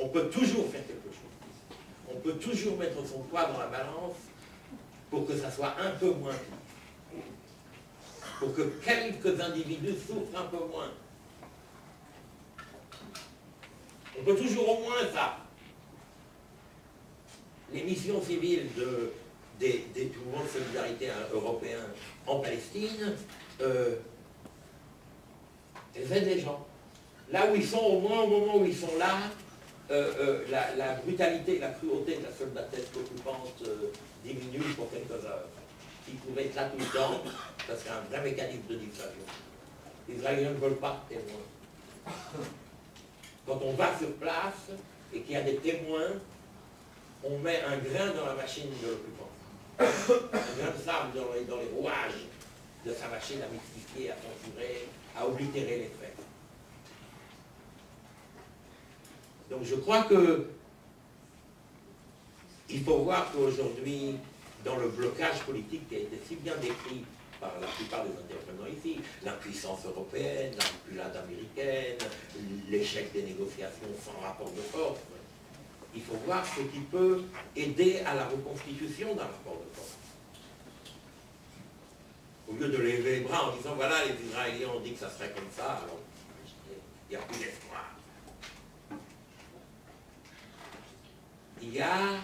On peut toujours faire quelque chose. On peut toujours mettre son poids dans la balance pour que ça soit un peu moins pire. Pour que quelques individus souffrent un peu moins. On peut toujours au moins ça. Les missions civiles des mouvements de solidarité européens en Palestine, elles aident les gens. Là où ils sont, au moins au moment où ils sont là, la brutalité, la cruauté de la soldatesque occupante diminue pour quelques heures. S'ils pouvaient être là tout le temps, ça serait un vrai mécanisme de dissuasion. Les Israéliens ne veulent pas de témoins. Quand on va sur place et qu'il y a des témoins, on met un grain dans la machine de l'occupant. Un grain de sable dans les rouages de sa machine à mystifier, à censurer, à oblitérer les faits. Donc je crois que il faut voir qu'aujourd'hui, dans le blocage politique qui a été si bien décrit par la plupart des intervenants ici, l'impuissance européenne, la reculade américaine, l'échec des négociations sans rapport de force, il faut voir ce qui peut aider à la reconstitution d'un rapport de force. Au lieu de lever les bras en disant, voilà, les Israéliens ont dit que ça serait comme ça, alors il n'y a plus d'espoir. Il y a,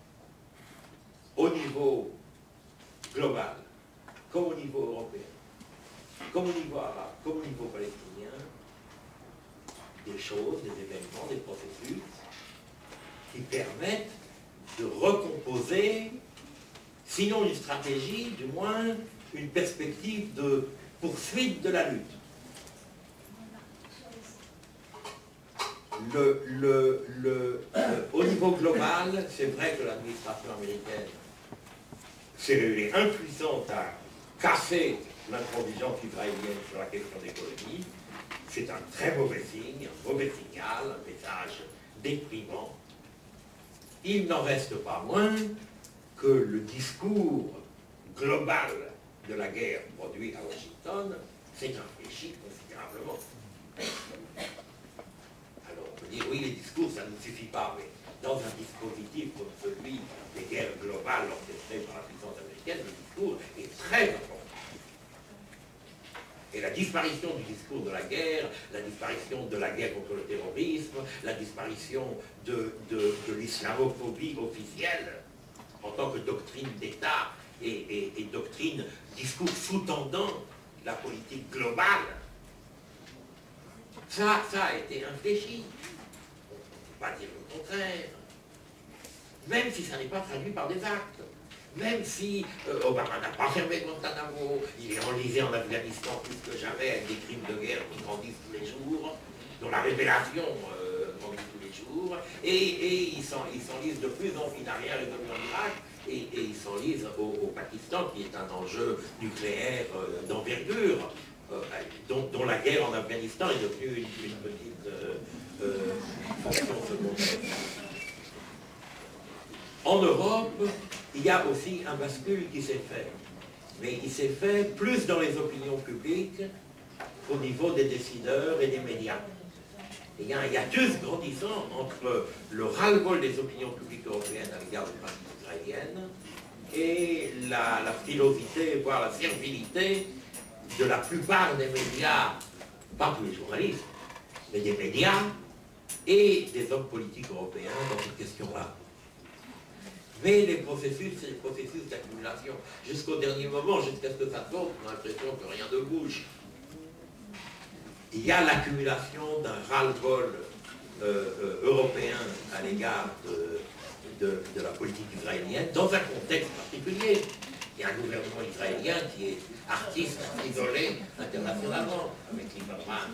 au niveau global, comme au niveau européen, comme au niveau arabe, comme au niveau palestinien, des choses, des événements, des processus qui permettent de recomposer, sinon une stratégie, du moins une perspective de poursuite de la lutte. Au niveau global, c'est vrai que l'administration américaine s'est révélée impuissante à casser l'intransigeance israélienne sur la question des colonies. C'est un très mauvais signe, un mauvais signal, un message déprimant. Il n'en reste pas moins que le discours global de la guerre produit à Washington s'est infléchi considérablement. Alors on peut dire, oui, les discours, ça ne suffit pas, mais dans un dispositif comme celui des guerres globales orchestrées par la puissance américaine, le discours est très important. Et la disparition du discours de la guerre contre le terrorisme, la disparition de l'islamophobie officielle en tant que doctrine d'État et doctrine, discours sous-tendant la politique globale, ça a été infléchi. On ne peut pas dire le contraire. Même si ça n'est pas traduit par des actes. Même si Obama n'a pas fermé Guantanamo, il est enlisé en Afghanistan plus que jamais avec des crimes de guerre qui grandissent tous les jours, dont la révélation grandit tous les jours, et il s'enlise de plus en plus derrière les hommes en Irak, et il s'enlise au Pakistan, qui est un enjeu nucléaire d'envergure, dont la guerre en Afghanistan est devenue une petite fonction secondaire. En Europe, il y a aussi un bascule qui s'est fait. Mais il s'est fait plus dans les opinions publiques qu'au niveau des décideurs et des médias. Il y a un hiatus grandissant entre le ras-le-bol des opinions publiques européennes à l'égard des pratiques israéliennes et la frilosité, voire la servilité de la plupart des médias, pas tous les journalistes, mais des médias et des hommes politiques européens dans cette question-là. Mais les processus, c'est des processus d'accumulation. Jusqu'au dernier moment, jusqu'à ce que ça tombe, on a l'impression que rien ne bouge. Il y a l'accumulation d'un ras-le-bol européen à l'égard de la politique israélienne, dans un contexte particulier. Il y a un gouvernement israélien qui est artiste isolé internationalement, avec Lieberman.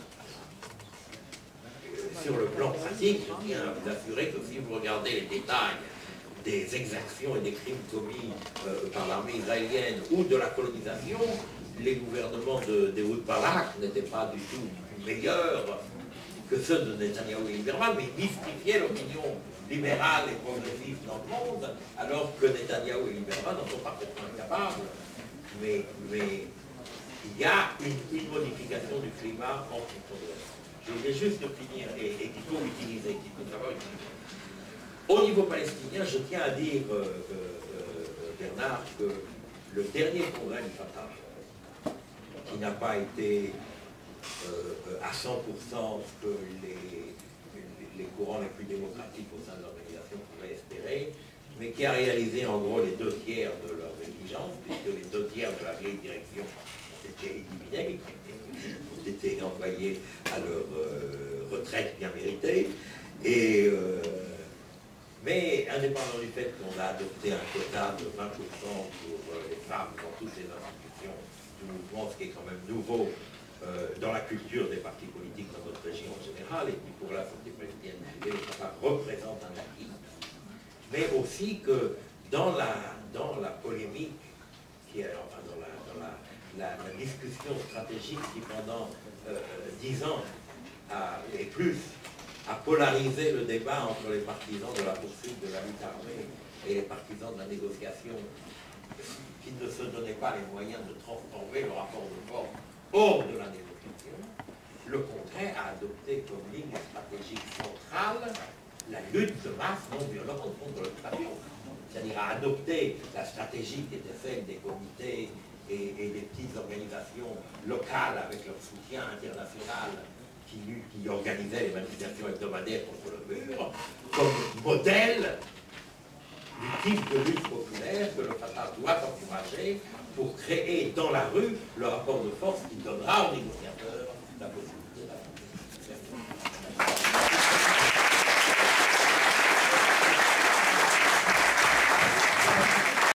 Sur le plan pratique, je viens vous assurer que si vous regardez les détails des exactions et des crimes commis par l'armée israélienne ou de la colonisation, les gouvernements d'Ehud Barak n'étaient pas du tout meilleurs que ceux de Netanyahou et Lieberman, mais mystifiaient l'opinion libérale et progressiste dans le monde, alors que Netanyahou et Lieberman en sont parfaitement incapables. Mais il y a une modification du climat. climat en fonction de l'Est. Je voulais juste finir, et qu'il faut utiliser, qu'il faut savoir utiliser. Au niveau palestinien, je tiens à dire, Bernard, que le dernier congrès du Fatah, qui n'a pas été à 100% ce que les courants les plus démocratiques au sein de l'organisation pouvaient espérer, mais qui a réalisé en gros les 2 tiers de leur négligence, puisque les 2 tiers de la vieille direction ont été éliminés, ont été envoyés à leur retraite bien méritée. Mais indépendamment du fait qu'on a adopté un quota de 20% pour les femmes dans toutes les institutions du mouvement, ce qui est quand même nouveau dans la culture des partis politiques dans notre région en général, et qui pour la santé palestinienne représente un acquis, mais aussi que dans la polémique, enfin dans la discussion stratégique qui pendant 10 ans et plus a polarisé le débat entre les partisans de la poursuite de la lutte armée et les partisans de la négociation, qui ne se donnaient pas les moyens de transformer le rapport de force hors de la négociation. Le Congrès a adopté comme ligne stratégique centrale la lutte de masse non violente contre l'occupation. C'est-à-dire à adopter la stratégie qui était celle des comités et des petites organisations locales avec leur soutien international qui organisaient les manifestations hebdomadaires contre le mur, comme modèle du type de lutte populaire que le Fatah doit encourager pour créer dans la rue le rapport de force qui donnera aux négociateurs la possibilité d'avancer.